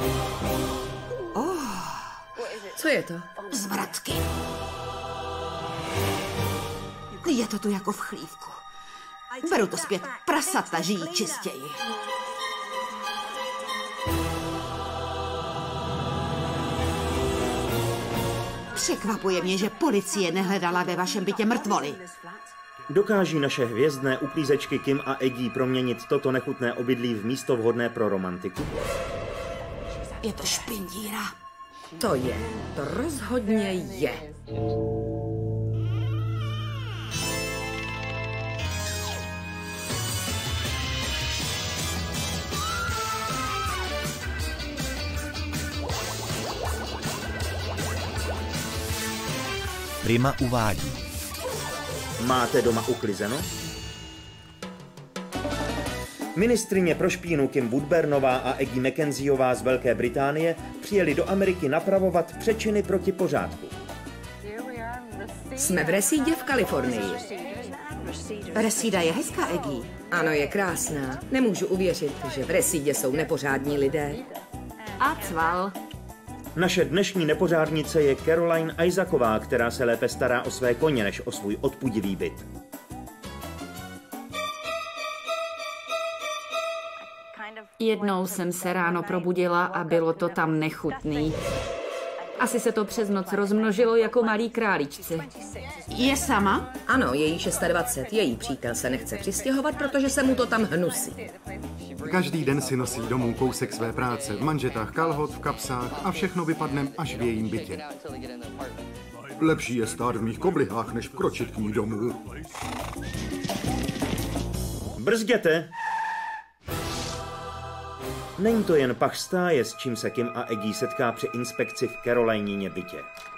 Co je to? Zvratky. Je to tu jako v chlívku. Beru to zpět. Prasata žijí čistěji. Překvapuje mě, že policie nehledala ve vašem bytě mrtvoly. Dokáží naše hvězdné uklízečky Kim a Eggy proměnit toto nechutné obydlí v místo vhodné pro romantiku? Je to špindíra. To rozhodně je. Prima uvádí. Máte doma uklizeno? Ministryně pro špínu Kim Woodburnová a Eggy McKenzieová z Velké Británie přijeli do Ameriky napravovat přečiny proti pořádku. Jsme v Resídě v Kalifornii. Resída je hezká, Eggy. Ano, je krásná. Nemůžu uvěřit, že v Resídě jsou nepořádní lidé. A cval. Naše dnešní nepořádnice je Caroline Isaacsová, která se lépe stará o své koně než o svůj odpudivý byt. Jednou jsem se ráno probudila a bylo to tam nechutný. Asi se to přes noc rozmnožilo jako malí králíčci. Je sama? Ano, je jí 26. Její přítel se nechce přistěhovat, protože se mu to tam hnusí. Každý den si nosí domů kousek své práce, v manžetách kalhot, v kapsách a všechno vypadne až v jejím bytě. Lepší je stát v mých koblihách, než vkročit k ní domů. Brzděte! Není to jen pach stáje, s čím se Kim a Eggy setká při inspekci v Caroliníně bytě.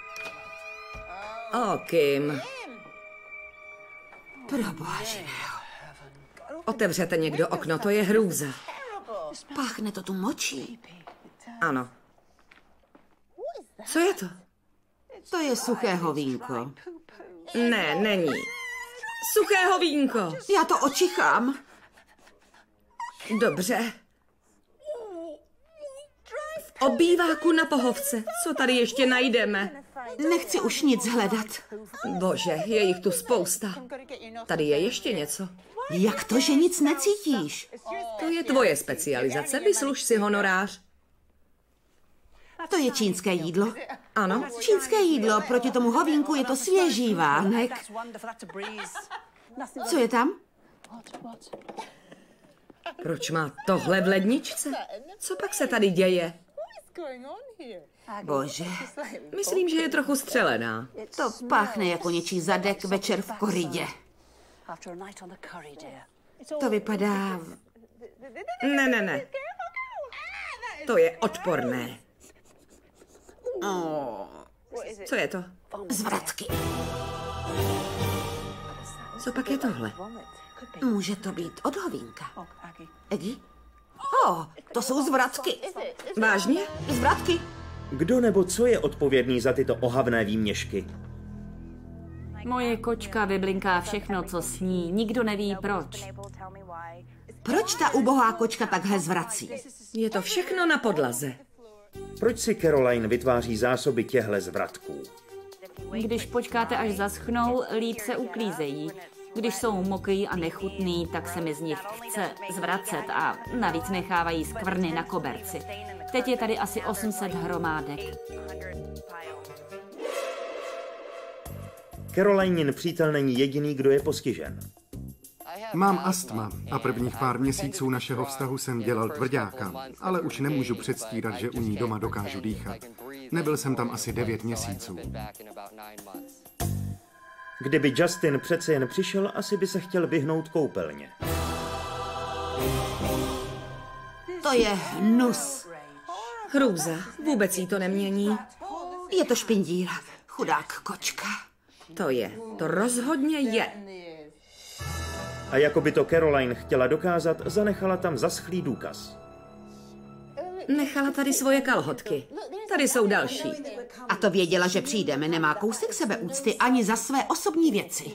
O, Kim. Proboha živého. Otevřete někdo okno, to je hrůza. Páchne to tu močí. Ano. Co je to? To je suchého vínko. Ne, není. Suchého vínko. Já to očichám. Dobře. V obýváku na pohovce. Co tady ještě najdeme? Nechci už nic hledat. Bože, je jich tu spousta. Tady je ještě něco. Jak to, že nic necítíš? To je tvoje specializace, vysluž si honorář. To je čínské jídlo. Ano. Čínské jídlo, proti tomu hovínku je to svěží vánek. Co je tam? Proč má tohle v ledničce? Co pak se tady děje? Bože. Myslím, že je trochu střelená. To páchne jako něčí zadek večer v koridě. To vypadá... Ne. To je odporné. Co je to? Zvratky. Co pak je tohle? Může to být od hovínka. Eggy? To jsou zvratky. Vážně? Zvratky. Kdo nebo co je odpovědný za tyto ohavné výměšky? Moje kočka vyblinká všechno, co sní. Nikdo neví proč. Proč ta ubohá kočka takhle zvrací? Je to všechno na podlaze. Proč si Caroline vytváří zásoby těchto zvratků? Když počkáte, až zaschnou, líp se uklízejí. Když jsou mokrý a nechutný, tak se mi z nich chce zvracet a navíc nechávají skvrny na koberci. Teď je tady asi 800 hromádek. Carolinin přítel není jediný, kdo je postižen. Mám astma a prvních pár měsíců našeho vztahu jsem dělal tvrďáka, ale už nemůžu předstírat, že u ní doma dokážu dýchat. Nebyl jsem tam asi 9 měsíců. Kdyby Justin přece jen přišel, asi by se chtěl vyhnout koupelně. To je hnus. Hrůza, vůbec jí to nemění. Je to špindíra, chudák kočka. To rozhodně je. A jako by to Caroline chtěla dokázat, zanechala tam zaschlý důkaz. Nechala tady svoje kalhotky. Tady jsou další. A to věděla, že přijdeme, nemá kousek sebeúcty ani za své osobní věci.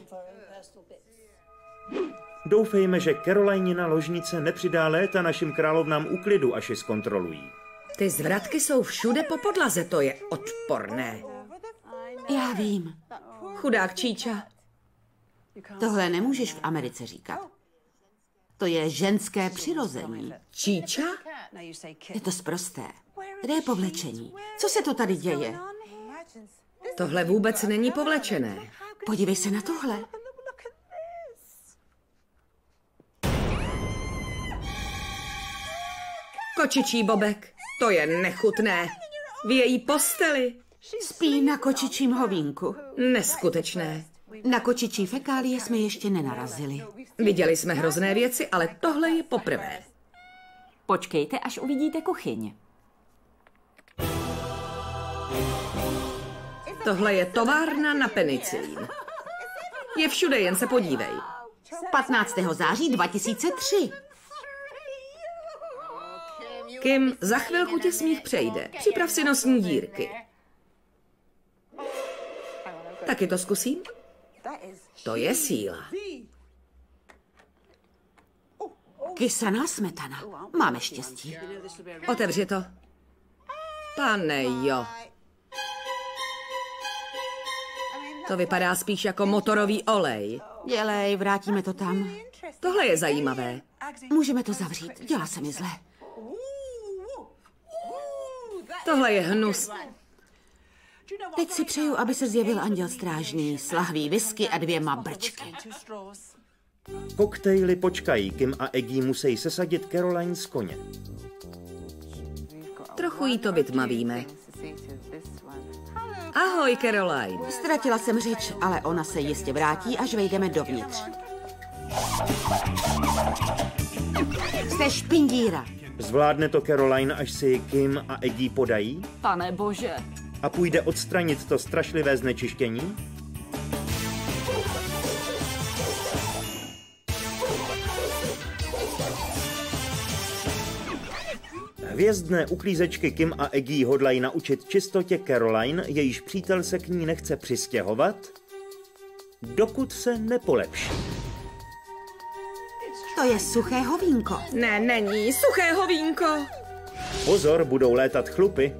Doufejme, že Carolinina ložnice nepřidá léta našim královnám úklidu, až ji zkontrolují. Ty zvratky jsou všude po podlaze, to je odporné. Já vím. Chudák Číča. Tohle nemůžeš v Americe říkat. To je ženské přirození. Číča? Je to sprosté. Kde je povlečení? Co se to tady děje? Tohle vůbec není povlečené. Podívej se na tohle. Kočičí bobek, to je nechutné. V její posteli. Spí na kočičím hovínku. Neskutečné. Na kočičí fekálie jsme ještě nenarazili. Viděli jsme hrozné věci, ale tohle je poprvé. Počkejte, až uvidíte kuchyň. Tohle je továrna na penicilín. Je všude, jen se podívej. 15. září 2003. Kim, za chvilku tě smích přejde. Připrav si nosní dírky. Taky to zkusím? To je síla. Kysaná smetana. Máme štěstí. Otevři to. Pane jo. To vypadá spíš jako motorový olej. Dělej, vrátíme to tam. Tohle je zajímavé. Můžeme to zavřít. Dělá se mi zle. Tohle je hnus. Teď si přeju, aby se zjevil anděl strážný s lahví whisky a 2 brčky. Koktejly počkají, Kim a Eggy musí sesadit Caroline z koně. Trochu jí to vytmavíme. Ahoj, Caroline. Ztratila jsem řeč, ale ona se jistě vrátí, až vejdeme dovnitř. Jste špindíra. Zvládne to Caroline, až si Kim a Eggy podají? Pane bože. A půjde odstranit to strašlivé znečištění? Hvězdné uklízečky Kim a Eggy hodlají naučit čistotě Caroline, jejíž přítel se k ní nechce přistěhovat, dokud se nepolepší. To je suché hovínko. Ne, není. Suché hovínko. Pozor, budou létat chlupy.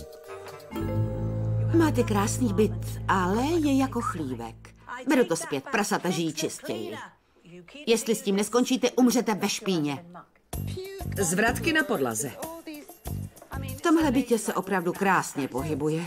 Máte krásný byt, ale je jako chlívek. Beru to zpět, prasata žijí čistěji. Jestli s tím neskončíte, umřete ve špíně. Zvratky na podlaze. V tomhle bytě se opravdu krásně pohybuje.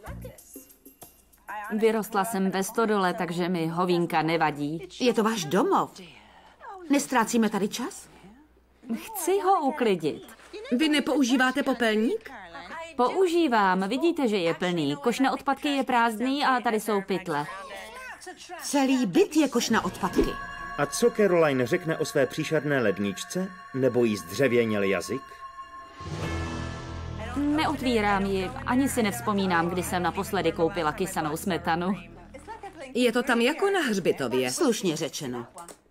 Vyrostla jsem ve stodole, takže mi hovínka nevadí. Je to váš domov. Nestrácíme tady čas? Chci ho uklidit. Vy nepoužíváte popelník? Používám, vidíte, že je plný. Koš na odpadky je prázdný a tady jsou pytle. Celý byt je koš na odpadky. A co Caroline řekne o své příšerné ledničce? Nebo jí zdřevěněl jazyk? Neotvírám ji, ani si nevzpomínám, kdy jsem naposledy koupila kysanou smetanu. Je to tam jako na hřbitově. Slušně řečeno.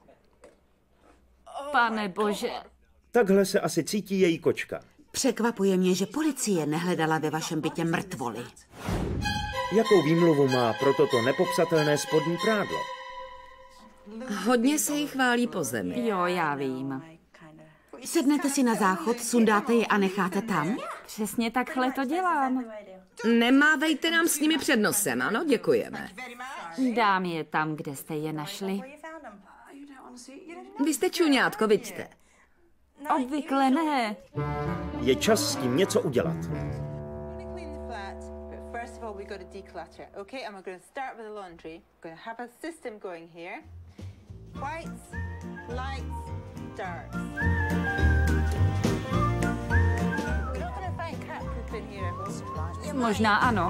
Pane bože. Takhle se asi cítí její kočka. Překvapuje mě, že policie nehledala ve vašem bytě mrtvoly. Jakou výmluvu má pro toto nepopsatelné spodní prádlo? Hodně se jí chválí po zemi. Jo, já vím. Sednete si na záchod, sundáte je a necháte tam? Přesně takhle to dělám. Nemávejte nám s nimi před nosem, ano, děkujeme. Dám je tam, kde jste je našli. Vy jste čuňátko, vidíte. Obvykle ne. Je čas s tím něco udělat. Možná ano.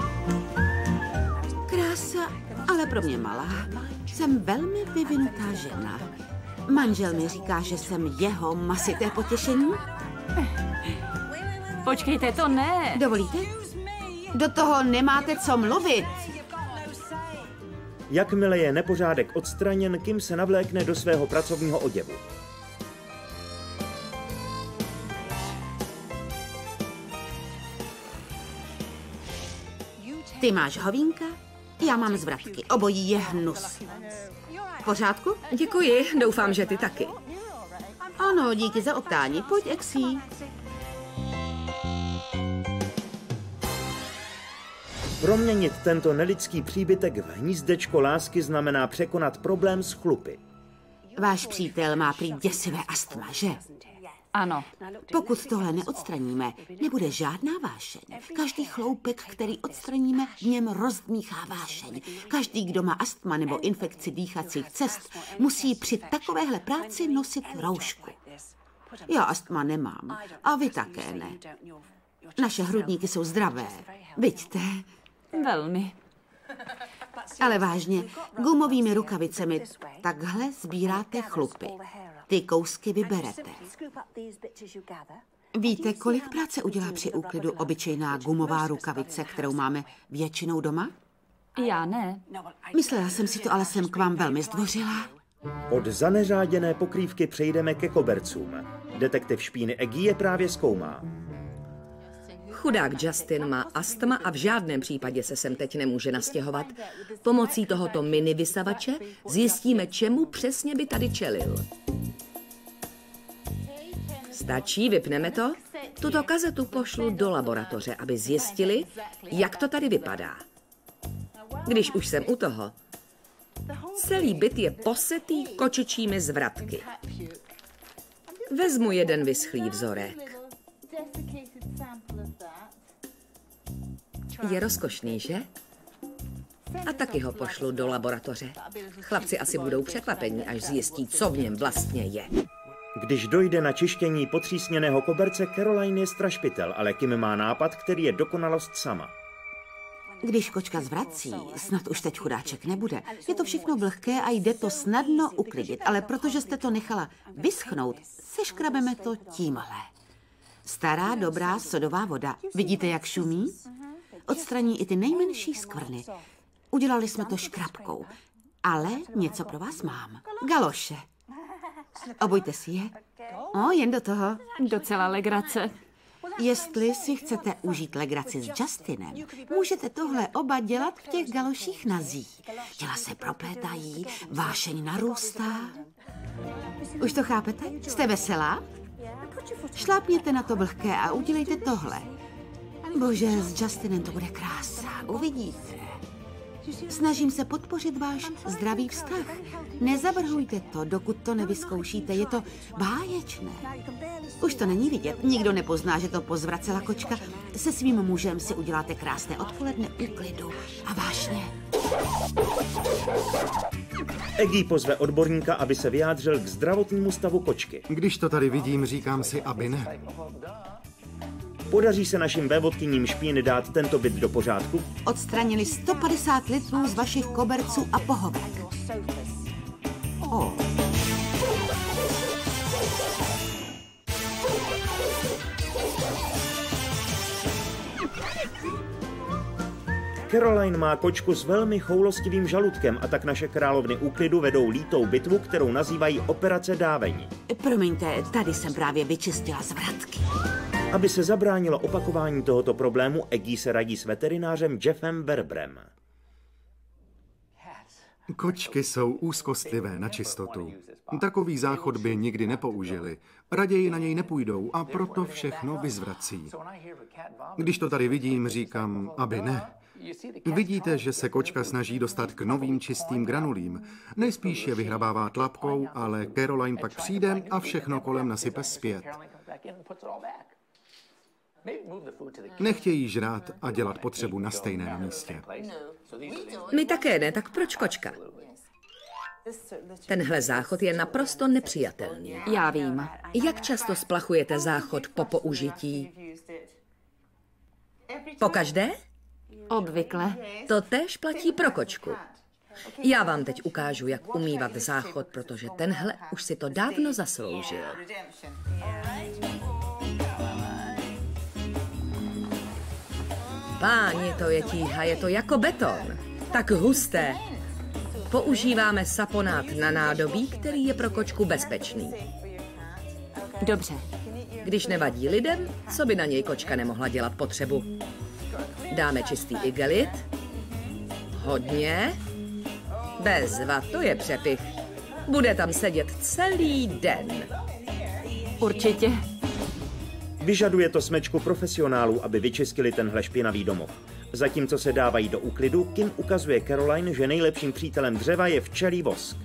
Krása, ale pro mě malá. Jsem velmi vyvinutá žena. Manžel mi říká, že jsem jeho masité potěšení. Počkejte, to ne. Dovolíte? Do toho nemáte co mluvit. Jakmile je nepořádek odstraněn, Kim se navlékne do svého pracovního oděvu. Ty máš hovínka, já mám zvratky. Obojí je hnus. V pořádku? Děkuji, doufám, že ty taky. Ano, díky za optání. Pojď, Exí. Proměnit tento nelidský příbytek v hnízdečko lásky znamená překonat problém s chlupy. Váš přítel má prý děsivé astma, že? Ano. Pokud tohle neodstraníme, nebude žádná vášeň. Každý chloupek, který odstraníme, v něm rozdmíchá vášeň. Každý, kdo má astma nebo infekci dýchacích cest, musí při takovéhle práci nosit roušku. Já astma nemám a vy také ne. Naše hrudníky jsou zdravé, vidíte? Velmi. Ale vážně, gumovými rukavicemi takhle sbíráte chlupy. Ty kousky vyberete. Víte, kolik práce udělá při úklidu obyčejná gumová rukavice, kterou máme většinou doma? Já ne. Myslela jsem si to, ale jsem k vám velmi zdvořilá. Od zaneřáděné pokrývky přejdeme ke kobercům. Detektiv špíny Eggy je právě zkoumá. Chudák Justin má astma a v žádném případě se sem teď nemůže nastěhovat. Pomocí tohoto mini vysavače zjistíme, čemu přesně by tady čelil. Stačí, vypneme to? Tuto kazetu pošlu do laboratoře, aby zjistili, jak to tady vypadá. Když už jsem u toho, celý byt je posetý kočičími zvratky. Vezmu jeden vyschlý vzorek. Je rozkošný, že? A taky ho pošlu do laboratoře. Chlapci asi budou překvapení, až zjistí, co v něm vlastně je. Když dojde na čištění potřísněného koberce, Caroline je strašpitel, ale Kim má nápad, který je dokonalost sama. Když kočka zvrací, snad už teď chudáček nebude. Je to všechno vlhké a jde to snadno uklidit, ale protože jste to nechala vyschnout, seškrabeme to tímhle. Stará, dobrá sodová voda. Vidíte, jak šumí? Odstraní i ty nejmenší skvrny. Udělali jsme to škrabkou. Ale něco pro vás mám. Galoše. Obujte si je. Jen do toho. Docela legrace. Jestli si chcete užít legraci s Justinem, můžete tohle oba dělat v těch galoších nazí. Těla se proplétají, vášeň narůstá. Už to chápete? Jste veselá? Šlápněte na to vlhké a udělejte tohle. Bože, s Justinem to bude krása, uvidíte. Snažím se podpořit váš zdravý vztah. Nezavrhujte to, dokud to nevyzkoušíte. Je to báječné. Už to není vidět. Nikdo nepozná, že to pozvracela kočka. Se svým mužem si uděláte krásné odpoledne úklidu a vášně. Eggy pozve odborníka, aby se vyjádřil k zdravotnímu stavu kočky. Když to tady vidím, říkám si, aby ne. Podaří se našim vévodkyním špíny dát tento byt do pořádku? Odstranili 150 litrů z vašich koberců a pohovek. Caroline má kočku s velmi choulostivým žaludkem a tak naše královny úklidu vedou lítou bitvu, kterou nazývají operace dávení. Promiňte, tady jsem právě vyčistila zvratky. Aby se zabránilo opakování tohoto problému, Eggy se radí s veterinářem Jeffem Berbrem. Kočky jsou úzkostlivé na čistotu. Takový záchod by nikdy nepoužili. Raději na něj nepůjdou a proto všechno vyzvrací. Když to tady vidím, říkám, aby ne. Vidíte, že se kočka snaží dostat k novým čistým granulím. Nejspíš je vyhrabává tlapkou, ale Caroline pak přijde a všechno kolem nasype zpět. Nechtějí žrát a dělat potřebu na stejném místě. My také ne, tak proč kočka? Tenhle záchod je naprosto nepřijatelný. Já vím. Jak často splachujete záchod po použití? Pokaždé? Obvykle. To též platí pro kočku. Já vám teď ukážu, jak umývat záchod, protože tenhle už si to dávno zasloužil. Páni, to je tíha, je to jako beton. Tak husté. Používáme saponát na nádobí, který je pro kočku bezpečný. Dobře. Když nevadí lidem, co by na něj kočka nemohla dělat potřebu? Dáme čistý igelit. Hodně. Bezva, to je přepich. Bude tam sedět celý den. Určitě. Vyžaduje to smečku profesionálů, aby vyčistili tenhle špinavý domov. Zatímco se dávají do úklidu, Kim ukazuje Caroline, že nejlepším přítelem dřeva je včelí vosk.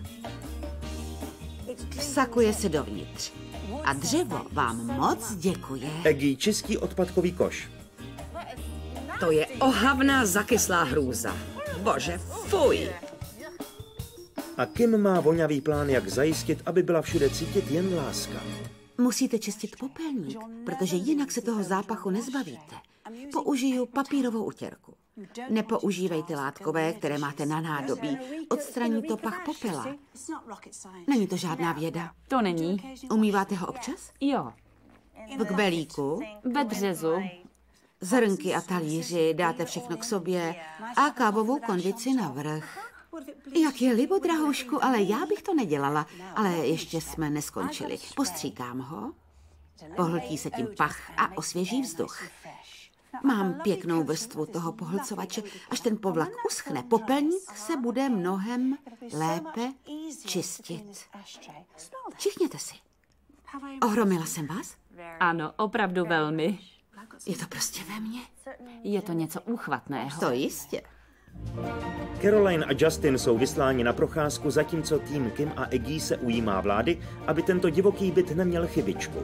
Vsakuje se dovnitř. A dřevo vám moc děkuje. Eggy čistí odpadkový koš. To je ohavná zakyslá hrůza. Bože, fuj! A Kim má voňavý plán, jak zajistit, aby byla všude cítit jen láska. Musíte čistit popelník, protože jinak se toho zápachu nezbavíte. Použiju papírovou utěrku. Nepoužívejte látkové, které máte na nádobí. Odstraní to pach popela. Není to žádná věda. To není. Umýváte ho občas? Jo. V kbelíku? Ve dřezu. Zrnky a talíři dáte všechno k sobě a kávovou konvici navrch. Jak je libo, drahoušku, ale já bych to nedělala. Ale ještě jsme neskončili. Postříkám ho, pohltí se tím pach a osvěží vzduch. Mám pěknou vrstvu toho pohlcovače. Až ten povlak uschne, popelník se bude mnohem lépe čistit. Čichněte si. Ohromila jsem vás? Ano, opravdu velmi. Je to prostě ve mně. Je to něco úchvatného. To jistě. Caroline a Justin jsou vysláni na procházku, zatímco tým Kim a Eggy se ujímá vlády, aby tento divoký byt neměl chybičku.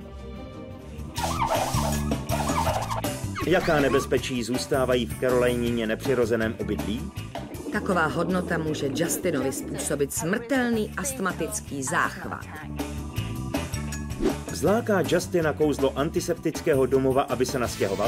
Jaká nebezpečí zůstávají v Carolině nepřirozeném obydlí? Taková hodnota může Justinovi způsobit smrtelný astmatický záchvat. Zláká Justina kouzlo antiseptického domova, aby se nastěhoval?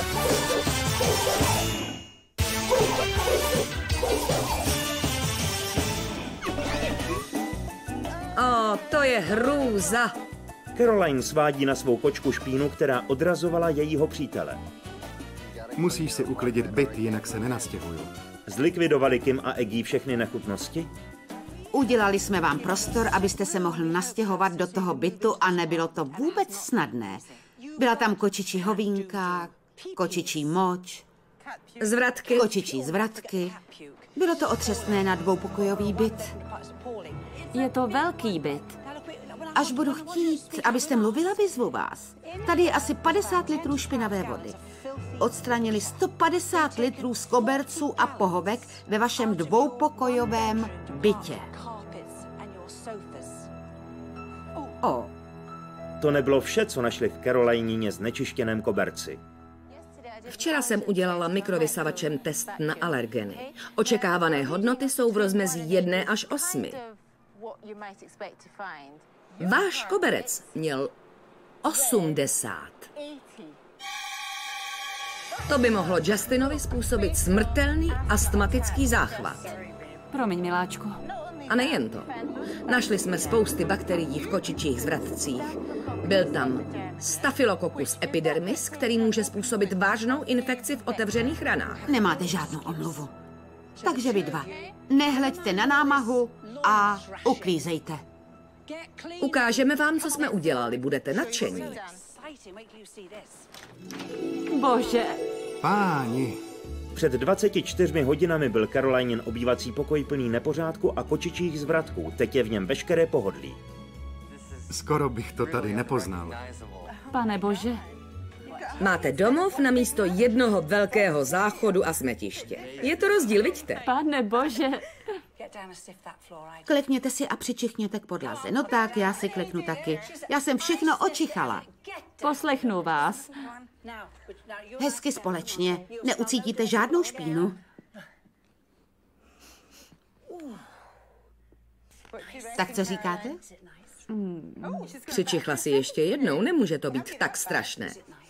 To je hrůza. Caroline svádí na svou kočku špínu, která odrazovala jejího přítele. Musíš si uklidit byt, jinak se nenastěhuju. Zlikvidovali Kim a Eggy všechny nechutnosti? Udělali jsme vám prostor, abyste se mohl nastěhovat do toho bytu a nebylo to vůbec snadné. Byla tam kočičí hovínka, kočičí moč, Zvratky. kočičí zvratky. Bylo to otřesné na dvoupokojový byt. Je to velký byt. Až budu chtít, abyste mluvila, vyzvu vás. Tady je asi 50 litrů špinavé vody. Odstranili 150 litrů z koberců a pohovek ve vašem dvoupokojovém bytě. O, To nebylo vše, co našli v Carolině znečištěném koberci. Včera jsem udělala mikrovysavačem test na alergeny. Očekávané hodnoty jsou v rozmezí 1 až 8. Váš koberec měl 80. To by mohlo Justinovi způsobit smrtelný astmatický záchvat. Promiň, miláčku. A nejen to. Našli jsme spousty bakterií v kočičích zvratcích. Byl tam Staphylococcus epidermis, který může způsobit vážnou infekci v otevřených ranách. nemáte žádnou omluvu. Takže vy dva, nehleďte na námahu a uklízejte. Ukážeme vám, co jsme udělali. Budete nadšení. Bože, Páni, Před 24 hodinami byl Carolinin obývací pokoj plný nepořádku a kočičích zvratků. Teď je v něm veškeré pohodlí. skoro bych to tady nepoznal. pane bože. Máte domov na místo jednoho velkého záchodu a smetiště. Je to rozdíl, vidíte? Pane bože. Klekněte si a přičichněte k podlaze. No tak, já si kleknu taky. Já jsem všechno očichala. Poslechnu vás. Hezky společně. Neucítíte žádnou špínu. Tak co říkáte? Přičichla si ještě jednou, nemůže to být tak strašné.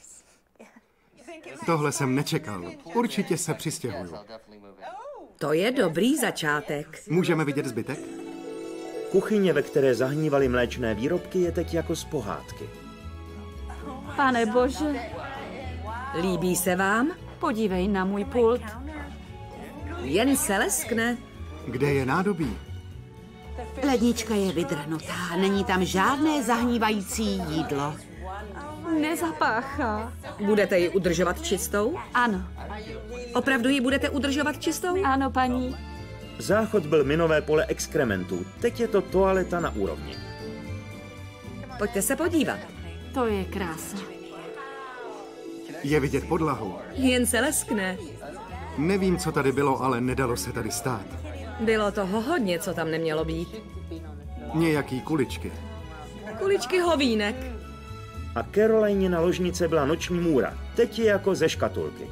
Tohle jsem nečekal. Určitě se přistěhuju. To je dobrý začátek. Můžeme vidět zbytek? Kuchyně, ve které zahnívaly mléčné výrobky, je teď jako z pohádky. Pane bože. Líbí se vám? Podívej na můj pult. Jen se leskne. Kde je nádobí? Lednička je vydrhnutá, není tam žádné zahnívající jídlo. Nezapáchá. Budete ji udržovat čistou? Ano, Opravdu ji budete udržovat čistou? ano, paní. Záchod byl minové pole exkrementů. Teď je to toaleta na úrovni. Pojďte se podívat. To je krása. Je vidět podlahu. Jen se leskne. Nevím, co tady bylo, ale nedalo se tady stát. Bylo toho hodně, co tam nemělo být. Nějaký kuličky. Kuličky hovínek. A Caroline na ložnice byla noční můra. Teď je jako ze škatulky.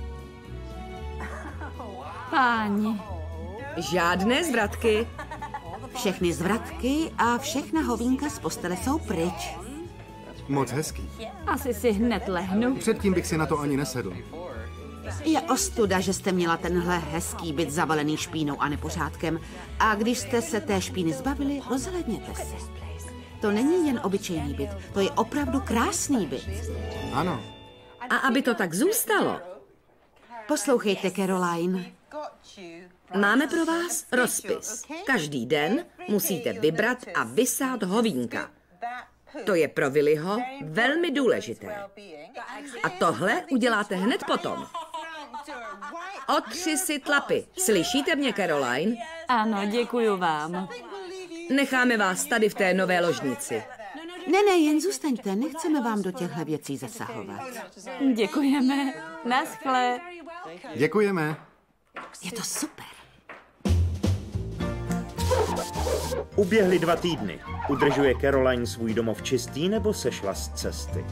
Páni. Žádné zvratky. Všechny zvratky a všechna hovínka z postele jsou pryč. Moc hezký. Asi si hned lehnu. Předtím bych si na to ani nesedl. Je ostuda, že jste měla tenhle hezký byt zavalený špínou a nepořádkem. A když jste se té špíny zbavili, rozhlédněte se. To není jen obyčejný byt, to je opravdu krásný byt. Ano. A aby to tak zůstalo, Poslouchejte, Caroline. máme pro vás rozpis. Každý den musíte vybrat a vysát hovínka. To je pro Willyho velmi důležité. A tohle uděláte hned potom. Otři si tlapy. Slyšíte mě, Caroline? Ano, děkuju vám. Necháme vás tady v té nové ložnici. Ne, jen zůstaňte, nechceme vám do těchto věcí zasahovat. Děkujeme. Naschle. Děkujeme. Je to super. Uběhly 2 týdny. Udržuje Caroline svůj domov čistý nebo sešla z cesty?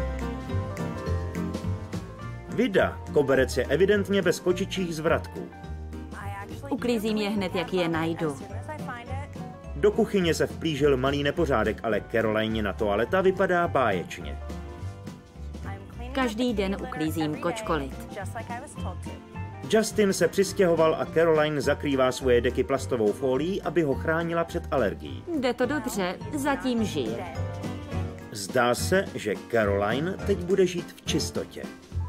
Vida, koberec je evidentně bez kočičích zvratků. Uklízím je hned, jak je najdu. Do kuchyně se vplížil malý nepořádek, ale Caroline na toaleta vypadá báječně. Každý den uklízím kočkolit. Justin se přistěhoval a Caroline zakrývá svoje deky plastovou fólií, aby ho chránila před alergií. Jde to dobře, zatím žije. Zdá se, že Caroline teď bude žít v čistotě.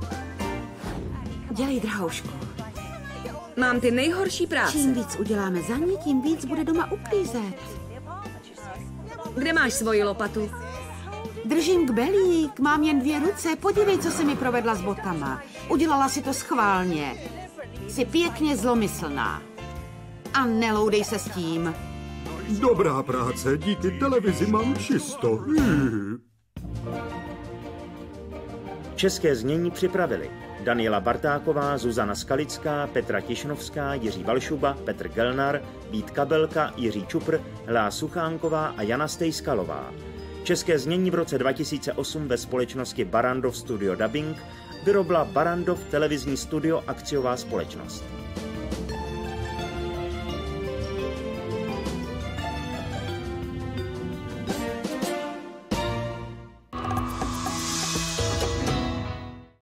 Dělej, drahoušku. Mám ty nejhorší práce. Čím víc uděláme za ní, tím víc bude doma uklízet. Kde máš svoji lopatu? Držím kbelík, mám jen 2 ruce, podívej, co se mi provedla s botama. Udělala si to schválně. Jsi pěkně zlomyslná. A neloudej se s tím. Dobrá práce, díky televizi mám čisto. České znění připravili Daniela Bartáková, Zuzana Skalická, Petra Tišnovská, Jiří Valšuba, Petr Gelnar, Vít Kabelka, Jiří Čupr, Lá Suchánková a Jana Stejskalová. České znění v roce 2008 ve společnosti Barrandov Studio Dubbing vyrobila Barrandov televizní studio akciová společnost.